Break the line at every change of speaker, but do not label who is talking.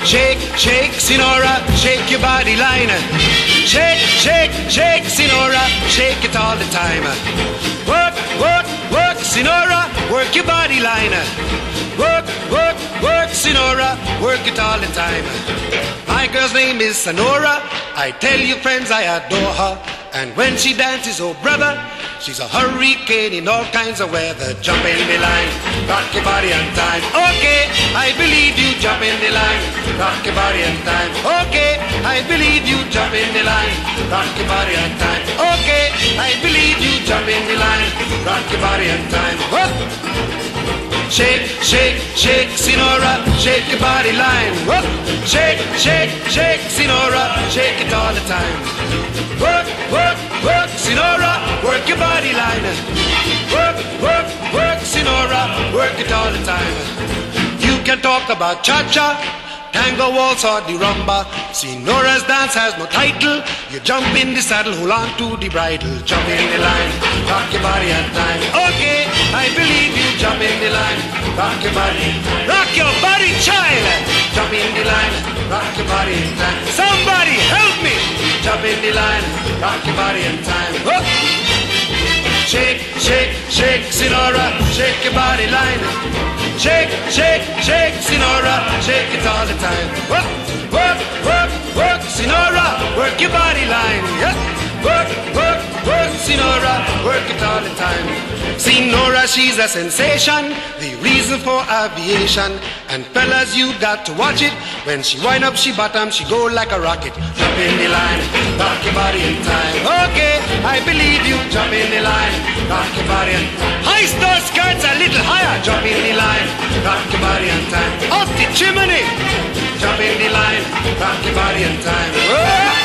Shake, shake, Sinora, shake your body line. Shake, shake, shake, Sinora, shake it all the time. Work, work, work, Sinora, work your body line. Work, work, work, Sinora, work it all the time. My girl's name is Sonora. I tell you friends, I adore her. And when she dances, oh brother, she's a hurricane in all kinds of weather. Jump in the line, rock your body and time. Okay, I believe you, jump in the line, rock your body and time. Okay, I believe you, jump in the line, rock your body and time. Okay, I believe you, jump in the line, rock your body and time. Whoop. Shake, shake, shake, Sinora, shake your body line. Whoop. Shake, shake, shake, Sinora, shake it all the time. Work, work, work, Sinora, work your body line. Work, work, work, Sinora, work it all the time. You can talk about cha-cha, tango, waltz or the rumba. Sinora's dance has no title. You jump in the saddle, hold on to the bridle. Jump in the line, rock your body and time. Okay, I believe you, jump in the line, rock your body. Rock your body, child. Jump in the line, rock your body in time. Somebody help me. Jump in the line, rock your body in time. Whoop. Shake, shake, shake, Sinora, shake your body line. Shake, shake, shake, Sinora, shake it all the time. Work, work, work, work, Sinora, work your body line. Yeah. Work, work, work, Sinora, work it all the time. Sinora, she's a sensation, the reason for aviation. And fellas, you got to watch it. When she wind up, she bottom, she go like a rocket. Jump in the line, rock your body in time. Okay, I believe you, jump in the line, rock your body in time. Hoist those skirts a little higher, jump in the line, rock your body in time. Up the chimney, jump in the line, rock your body in time. Whoa!